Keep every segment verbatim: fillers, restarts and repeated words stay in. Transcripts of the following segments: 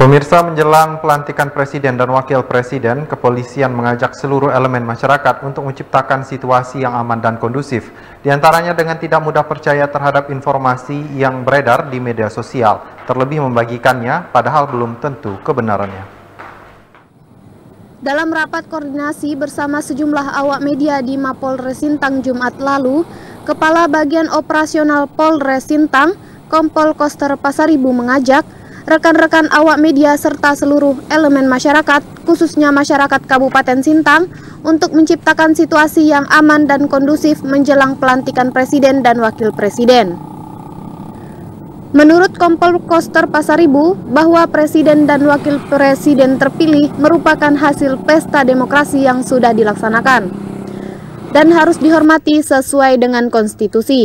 Pemirsa, menjelang pelantikan Presiden dan Wakil Presiden, kepolisian mengajak seluruh elemen masyarakat untuk menciptakan situasi yang aman dan kondusif, diantaranya dengan tidak mudah percaya terhadap informasi yang beredar di media sosial, terlebih membagikannya padahal belum tentu kebenarannya. Dalam rapat koordinasi bersama sejumlah awak media di Mapolres Sintang Jumat lalu, Kepala Bagian Operasional Polres Sintang, Kompol Koster Pasaribu mengajak rekan-rekan awak media serta seluruh elemen masyarakat, khususnya masyarakat Kabupaten Sintang, untuk menciptakan situasi yang aman dan kondusif menjelang pelantikan Presiden dan Wakil Presiden. Menurut Kompol Koster Pasaribu, bahwa Presiden dan Wakil Presiden terpilih merupakan hasil pesta demokrasi yang sudah dilaksanakan dan harus dihormati sesuai dengan konstitusi.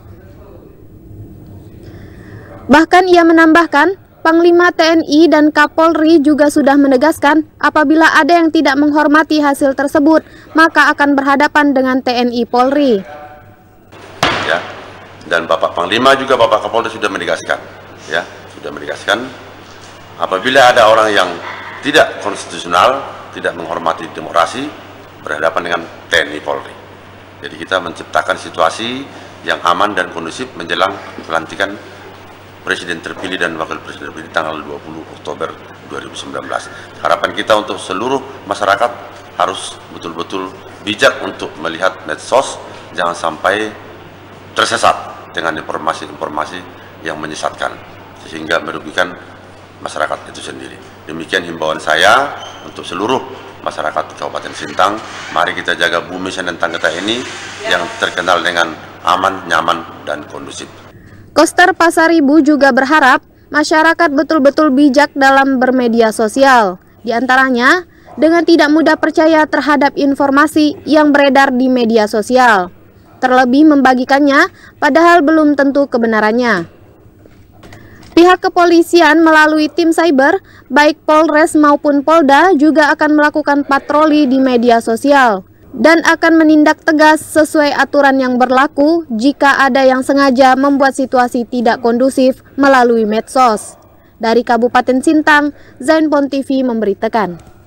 Bahkan ia menambahkan, Panglima T N I dan Kapolri juga sudah menegaskan apabila ada yang tidak menghormati hasil tersebut, maka akan berhadapan dengan T N I Polri. Ya, dan Bapak Panglima juga Bapak Kapolri sudah menegaskan, ya, sudah menegaskan apabila ada orang yang tidak konstitusional, tidak menghormati demokrasi, berhadapan dengan T N I Polri. Jadi kita menciptakan situasi yang aman dan kondusif menjelang pelantikan Presiden terpilih dan Wakil Presiden terpilih tanggal dua puluh Oktober dua ribu sembilan belas. Harapan kita untuk seluruh masyarakat harus betul-betul bijak untuk melihat medsos, jangan sampai tersesat dengan informasi-informasi yang menyesatkan, sehingga merugikan masyarakat itu sendiri. Demikian himbauan saya untuk seluruh masyarakat Kabupaten Sintang. Mari kita jaga bumi Senentang kita ini yang terkenal dengan aman, nyaman, dan kondusif. Koster Pasaribu juga berharap masyarakat betul-betul bijak dalam bermedia sosial, di antaranya dengan tidak mudah percaya terhadap informasi yang beredar di media sosial, terlebih membagikannya padahal belum tentu kebenarannya. Pihak kepolisian melalui tim cyber, baik Polres maupun Polda juga akan melakukan patroli di media sosial dan akan menindak tegas sesuai aturan yang berlaku jika ada yang sengaja membuat situasi tidak kondusif melalui medsos. Dari Kabupaten Sintang, Zainpon T V memberitakan.